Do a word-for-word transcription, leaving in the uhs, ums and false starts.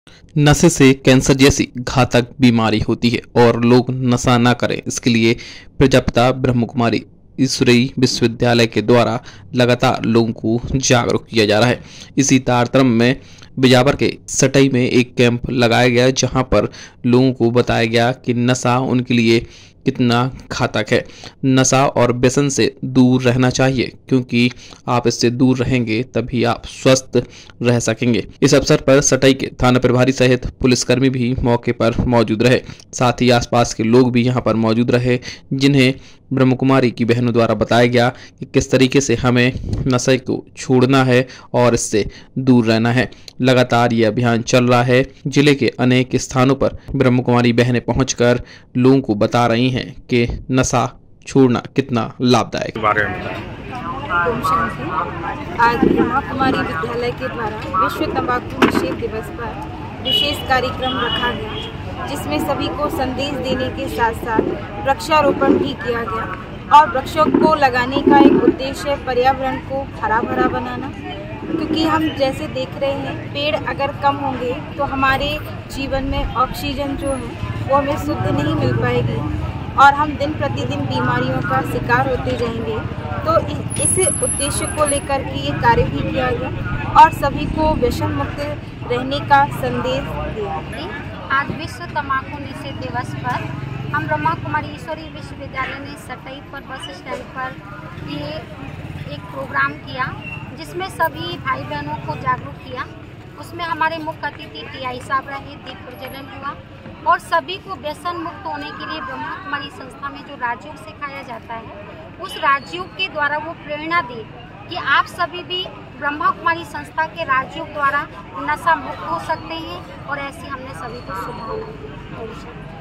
नशे से कैंसर जैसी घातक बीमारी होती है और लोग नशा ना करें, इसके लिए प्रजापिता ब्रह्म कुमारी ईश्वरीय विश्वविद्यालय के द्वारा लगातार लोगों को जागरूक किया जा रहा है। इसी तारतम्य में बिजावर के सटई में एक कैंप लगाया गया, जहां पर लोगों को बताया गया कि नशा उनके लिए कितना घातक है। नशा और व्यसन से दूर रहना चाहिए, क्योंकि आप इससे दूर रहेंगे तभी आप स्वस्थ रह सकेंगे। इस अवसर पर सटई के थाना प्रभारी सहित पुलिसकर्मी भी मौके पर मौजूद रहे। साथ ही आसपास के लोग भी यहां पर मौजूद रहे, जिन्हें ब्रह्म कुमारी की बहनों द्वारा बताया गया कि किस तरीके से हमें नशे को छोड़ना है और इससे दूर रहना है। लगातार ये अभियान चल रहा है। जिले के अनेक स्थानों पर ब्रह्म कुमारी बहनें पहुंचकर लोगों को बता रही हैं कि नशा छोड़ना कितना लाभदायक है। बारे में बताएं। आज ब्रह्मा कुमारी विद्यालय के द्वारा विश्व तंबाकू निषेध दिवस पर विशेष कार्यक्रम रखा गया, जिसमें सभी को संदेश देने के साथ साथ वृक्षारोपण भी किया गया। और वृक्षों को लगाने का एक उद्देश्य है पर्यावरण को हरा भरा बनाना, क्योंकि हम जैसे देख रहे हैं पेड़ अगर कम होंगे तो हमारे जीवन में ऑक्सीजन जो है वो हमें शुद्ध नहीं मिल पाएगी और हम दिन प्रतिदिन बीमारियों का शिकार होते जाएंगे। तो इस उद्देश्य को लेकर के ये कार्य भी किया गया और सभी को व्यसन मुक्त रहने का संदेश दिया। आज विश्व तंबाकू निषेध दिवस पर हम ब्रह्मा कुमारी ईश्वरीय विश्वविद्यालय ने सटई पर बस स्टैंड पर ये एक प्रोग्राम किया, जिसमें सभी भाई बहनों को जागरूक किया। उसमें हमारे मुख्य अतिथि टी आई साहब रहे, दीप प्रज्वलन हुआ और सभी को व्यसन मुक्त होने के लिए ब्रह्मा कुमारी संस्था में जो राजयोग सिखाया जाता है, उस राजयोग के द्वारा वो प्रेरणा दे कि आप सभी भी ब्रह्मा कुमारी संस्था के राजयोग द्वारा नशा मुक्त हो सकते हैं। और ऐसी हमने सभी को शुभकामनाएं दी।